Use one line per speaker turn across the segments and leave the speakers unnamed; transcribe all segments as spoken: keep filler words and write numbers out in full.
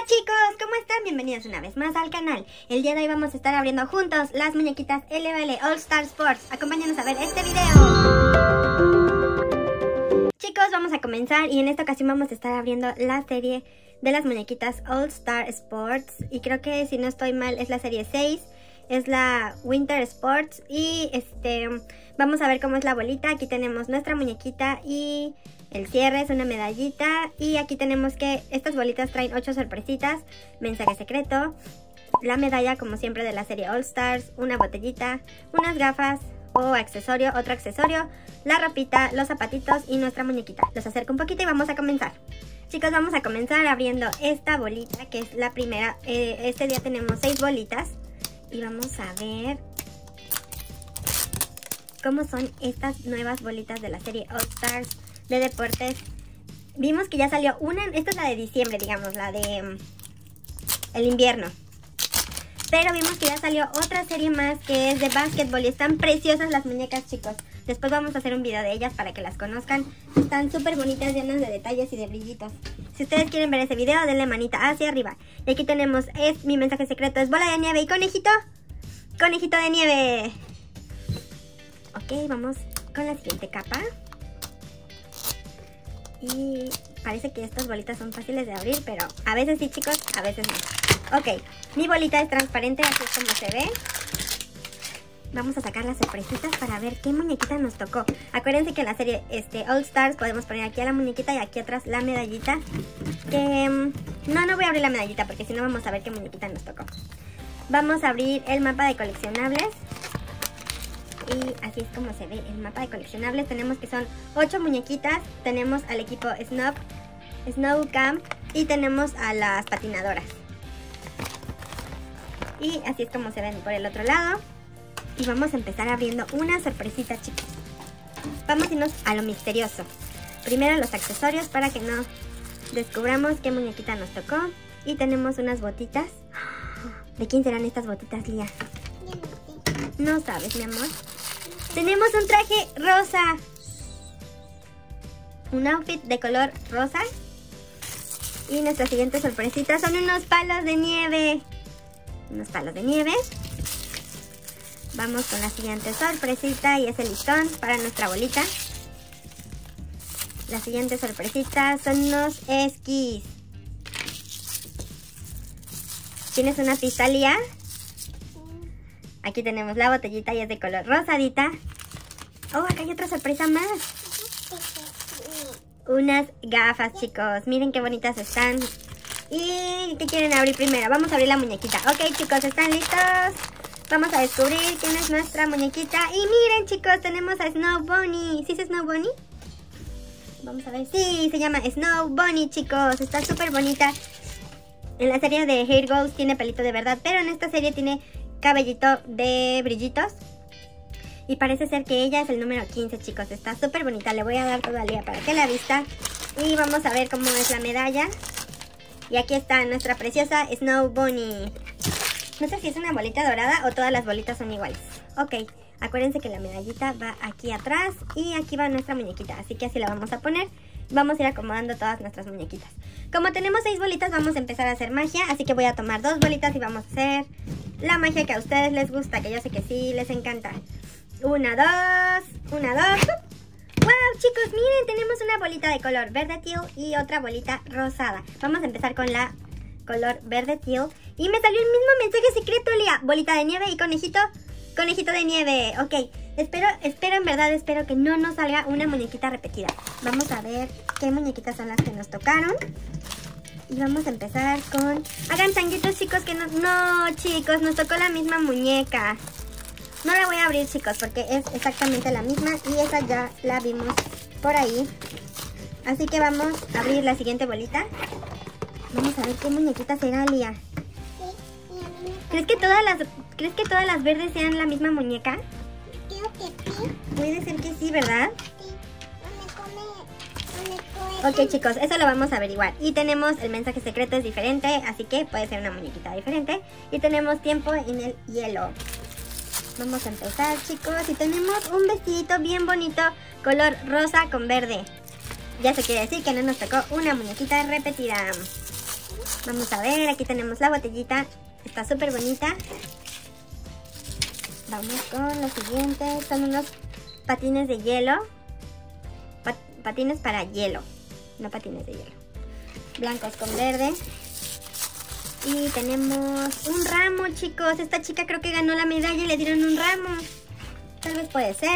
Hola chicos, ¿cómo están? Bienvenidos una vez más al canal. El día de hoy vamos a estar abriendo juntos las muñequitas L B L All Star Sports. Acompáñanos a ver este video. Chicos, vamos a comenzar y en esta ocasión vamos a estar abriendo la serie de las muñequitas All Star Sports. Y creo que si no estoy mal es la serie seis, es la Winter Sports. Y este vamos a ver cómo es la bolita. Aquí tenemos nuestra muñequita y el cierre es una medallita. Y aquí tenemos que estas bolitas traen ocho sorpresitas, mensaje secreto, la medalla como siempre de la serie All Stars, una botellita, unas gafas o accesorio, otro accesorio, la ropita, los zapatitos y nuestra muñequita. Los acerco un poquito y vamos a comenzar. Chicos, vamos a comenzar abriendo esta bolita que es la primera. Eh, este día tenemos seis bolitas y vamos a ver cómo son estas nuevas bolitas de la serie All Stars de deportes. Vimos que ya salió una, esta es la de diciembre, digamos, la de um, el invierno. Pero vimos que ya salió otra serie más que es de básquetbol y están preciosas las muñecas, chicos. Después vamos a hacer un video de ellas para que las conozcan. Están súper bonitas, llenas de detalles y de brillitos. Si ustedes quieren ver ese video, denle manita hacia arriba. Y aquí tenemos, es mi mensaje secreto, es bola de nieve y conejito. Conejito de nieve. Ok, vamos con la siguiente capa. Y parece que estas bolitas son fáciles de abrir, pero a veces sí, chicos, a veces no. Ok, mi bolita es transparente, así es como se ve. Vamos a sacar las sorpresitas para ver qué muñequita nos tocó. Acuérdense que en la serie este, All Stars podemos poner aquí a la muñequita y aquí atrás la medallita. Que no, no voy a abrir la medallita porque si no vamos a ver qué muñequita nos tocó. Vamos a abrir el mapa de coleccionables. Y así es como se ve el mapa de coleccionables. Tenemos que son ocho muñequitas. Tenemos al equipo Snow, Snow Camp y tenemos a las patinadoras. Y así es como se ven por el otro lado. Y vamos a empezar abriendo una sorpresita, chicos. Vamos a irnos a lo misterioso. Primero los accesorios para que no descubramos qué muñequita nos tocó. Y tenemos unas botitas. ¿De quién serán estas botitas, Lía? No sabes, mi amor. Tenemos un traje rosa. Un outfit de color rosa. Y nuestra siguiente sorpresita son unos palos de nieve. Unos palos de nieve. Vamos con la siguiente sorpresita y es el listón para nuestra bolita. La siguiente sorpresita son unos esquís. ¿Tienes una pista, Lía? Aquí tenemos la botellita y es de color rosadita. Oh, acá hay otra sorpresa más. Unas gafas, chicos. Miren qué bonitas están. ¿Y qué quieren abrir primero? Vamos a abrir la muñequita. Ok, chicos, ¿están listos? Vamos a descubrir quién es nuestra muñequita. Y miren, chicos, tenemos a Snow Bunny. ¿Sí es Snow Bunny? Vamos a ver. Sí, se llama Snow Bunny, chicos. Está súper bonita. En la serie de Hair Ghost tiene pelito de verdad, pero en esta serie tiene cabellito de brillitos. Y parece ser que ella es el número quince, chicos. Está súper bonita. Le voy a dar todavía para que la vista. Y vamos a ver cómo es la medalla. Y aquí está nuestra preciosa Snow Bunny. No sé si es una bolita dorada o todas las bolitas son iguales. Ok, acuérdense que la medallita va aquí atrás y aquí va nuestra muñequita. Así que así la vamos a poner. Vamos a ir acomodando todas nuestras muñequitas. Como tenemos seis bolitas, vamos a empezar a hacer magia. Así que voy a tomar dos bolitas y vamos a hacer la magia que a ustedes les gusta, que yo sé que sí les encanta. Una, dos, una, dos. ¡Wow, chicos! Miren, tenemos una bolita de color verde teal y otra bolita rosada. Vamos a empezar con la color verde teal. Y me salió el mismo mensaje secreto, Lía. Bolita de nieve y conejito. Conejito de nieve. Ok, espero, espero en verdad, espero que no nos salga una muñequita repetida. Vamos a ver qué muñequitas son las que nos tocaron. Y vamos a empezar con... Hagan changuitos, chicos, que no... No, chicos, nos tocó la misma muñeca. No la voy a abrir, chicos, porque es exactamente la misma. Y esa ya la vimos por ahí. Así que vamos a abrir la siguiente bolita. Vamos a ver qué muñequita será, Lía. ¿Crees que todas las, ¿crees que todas las verdes sean la misma muñeca?
Creo que sí.
Puede ser que sí, ¿verdad?
Sí. No me come, no me come.
Ok, chicos, eso lo vamos a averiguar. Y tenemos el mensaje secreto es diferente, así que puede ser una muñequita diferente. Y tenemos tiempo en el hielo. Vamos a empezar, chicos. Y tenemos un vestidito bien bonito, color rosa con verde. Ya se quiere decir que no nos tocó una muñequita repetida. Vamos a ver, aquí tenemos la botellita. Está súper bonita. Vamos con lo siguiente. Son unos patines de hielo. Pat patines para hielo. No patines de hielo. Blancos con verde. Y tenemos un ramo, chicos. Esta chica creo que ganó la medalla y le dieron un ramo. Tal vez puede ser.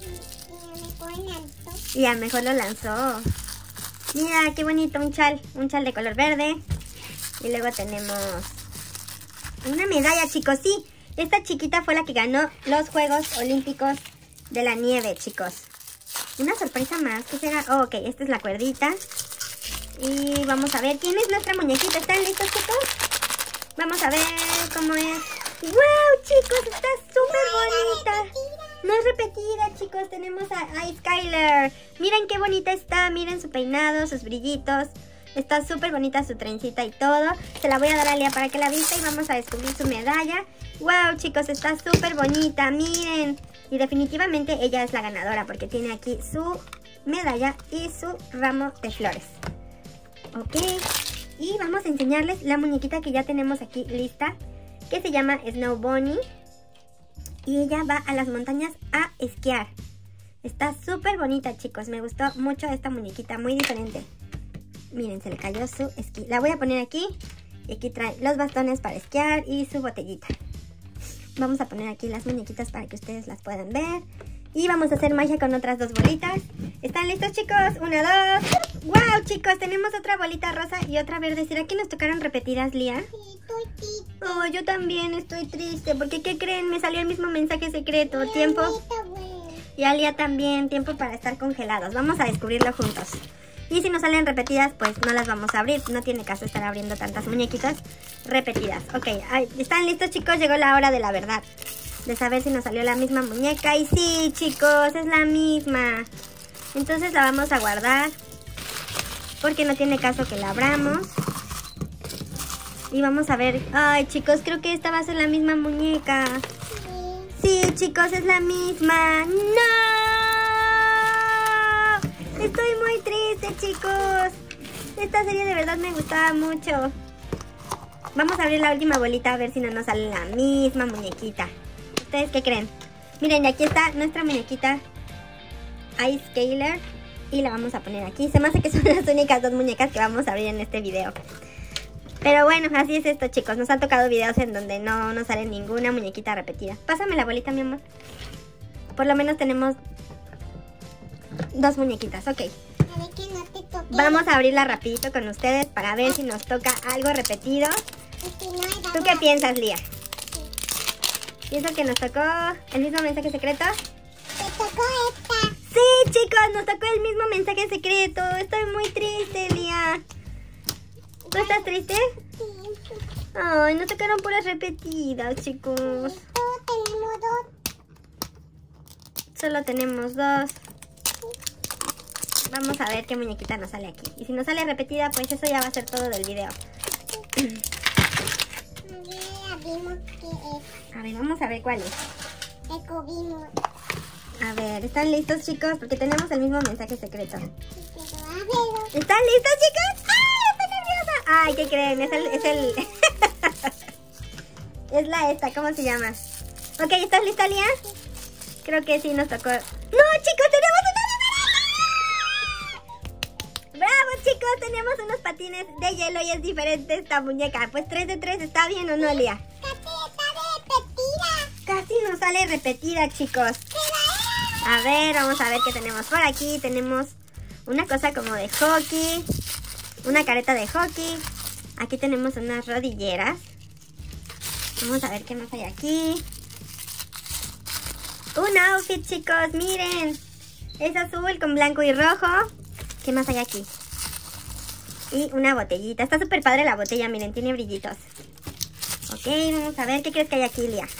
Y a lo mejor lo lanzó. Mira, qué bonito, un chal. Un chal de color verde. Y luego tenemos una medalla, chicos. Sí, esta chiquita fue la que ganó los Juegos Olímpicos de la Nieve, chicos. Una sorpresa más. ¿Qué será? Oh, ok, esta es la cuerdita. Y vamos a ver quién es nuestra muñequita. ¿Están listos, chicos? Vamos a ver cómo es. ¡Wow, chicos! Está súper bonita. No es repetida, chicos. Tenemos a, a Skyler. Miren qué bonita está. Miren su peinado, sus brillitos. Está súper bonita su trencita y todo. Se la voy a dar a Lía para que la vista y vamos a descubrir su medalla. ¡Wow, chicos! Está súper bonita. Miren. Y definitivamente ella es la ganadora porque tiene aquí su medalla y su ramo de flores. Ok. Y vamos a enseñarles la muñequita que ya tenemos aquí lista, que se llama Snow Bunny. Y ella va a las montañas a esquiar. Está súper bonita, chicos. Me gustó mucho esta muñequita, muy diferente. Miren, se le cayó su esquí. La voy a poner aquí. Y aquí trae los bastones para esquiar y su botellita. Vamos a poner aquí las muñequitas para que ustedes las puedan ver. Y vamos a hacer magia con otras dos bolitas. ¿Están listos, chicos? Una, dos. ¡Wow, chicos! Tenemos otra bolita rosa y otra verde. ¿Será que nos tocaron repetidas, Lía?
Sí, estoy triste.
Oh, yo también estoy triste. Porque, ¿qué creen? Me salió el mismo mensaje secreto. Tiempo. Y a Lía también. Tiempo para estar congelados. Vamos a descubrirlo juntos. Y si nos salen repetidas, pues no las vamos a abrir. No tiene caso estar abriendo tantas muñequitas repetidas. Ok, ¿están listos, chicos? Llegó la hora de la verdad. De saber si nos salió la misma muñeca. Y sí, chicos, es la misma. Entonces la vamos a guardar, porque no tiene caso que la abramos. Y vamos a ver. Ay, chicos, creo que esta va a ser la misma muñeca. Sí, chicos, es la misma. ¡No! Estoy muy triste, chicos. Esta serie de verdad me gustaba mucho. Vamos a abrir la última bolita a ver si no nos sale la misma muñequita. ¿Ustedes qué creen? Miren, y aquí está nuestra muñequita Ice Scaler. Y la vamos a poner aquí. Se me hace que son las únicas dos muñecas que vamos a abrir en este video. Pero bueno, así es esto, chicos. Nos han tocado videos en donde no nos sale ninguna muñequita repetida. Pásame la bolita, mi amor. Por lo menos tenemos dos muñequitas, ok.
A ver que no te toque.
Vamos a abrirla rapidito con ustedes para ver si nos toca algo repetido.
Si no, vamos
¿Tú qué
a-
piensas, Lía? ¿Piensas que nos tocó el mismo mensaje secreto?
Te tocó esta.
Sí, chicos, nos tocó el mismo mensaje secreto. Estoy muy triste, Lía. ¿Tú estás triste?
Sí.
Ay, nos tocaron puras repetidas, chicos.
Todos tenemos dos.
Solo tenemos dos. Vamos a ver qué muñequita nos sale aquí. Y si nos sale repetida, pues eso ya va a ser todo del video.
Ya vimos que es.
A ver, vamos a ver cuál es.
Descubrimos.
A ver, ¿están listos, chicos? Porque tenemos el mismo mensaje secreto.
Pero a ver.
¿Están listos, chicos? ¡Ay, estoy nerviosa! Ay, ¿qué creen? Es el... Es, el... es la esta, ¿cómo se llama? Ok, ¿estás lista, Lía? Creo que sí nos tocó. ¡No, chicos! ¡Tenemos una diferente! ¡Bravo, chicos! Tenemos unos patines de hielo y es diferente esta muñeca. Pues tres de tres, ¿está bien o no, Lía?
Casi está repetida.
Casi nos sale repetida, chicos. A ver, vamos a ver qué tenemos por aquí. Tenemos una cosa como de hockey. Una careta de hockey. Aquí tenemos unas rodilleras. Vamos a ver qué más hay aquí. Un outfit, chicos, miren. Es azul con blanco y rojo. ¿Qué más hay aquí? Y una botellita. Está súper padre la botella, miren, tiene brillitos. Ok, vamos a ver qué crees que hay aquí, Lía.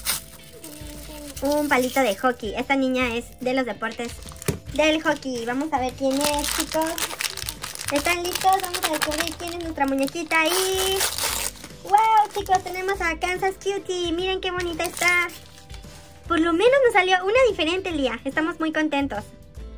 Un palito de hockey. Esta niña es de los deportes del hockey. Vamos a ver quién es, chicos. ¿Están listos? Vamos a descubrir quién es nuestra muñequita. Y... ¡wow, chicos! Tenemos a Kansas Cutie. Miren qué bonita está. Por lo menos nos salió una diferente, Lía. Estamos muy contentos.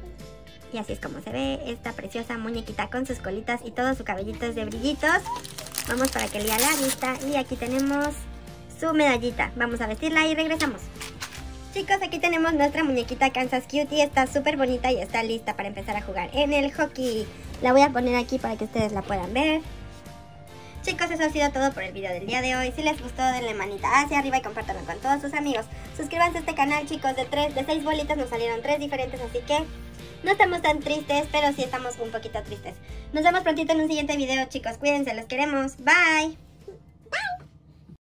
Y así es como se ve esta preciosa muñequita con sus colitas y todo su cabellito es de brillitos. Vamos para que Lía la vista. Y aquí tenemos su medallita. Vamos a vestirla y regresamos. Chicos, aquí tenemos nuestra muñequita Kansas Cutie. Está súper bonita y está lista para empezar a jugar en el hockey. La voy a poner aquí para que ustedes la puedan ver. Chicos, eso ha sido todo por el video del día de hoy. Si les gustó, denle manita hacia arriba y compártanlo con todos sus amigos. Suscríbanse a este canal, chicos. De tres, de seis bolitas nos salieron tres diferentes, así que no estamos tan tristes, pero sí estamos un poquito tristes. Nos vemos prontito en un siguiente video, chicos. Cuídense, los queremos. Bye.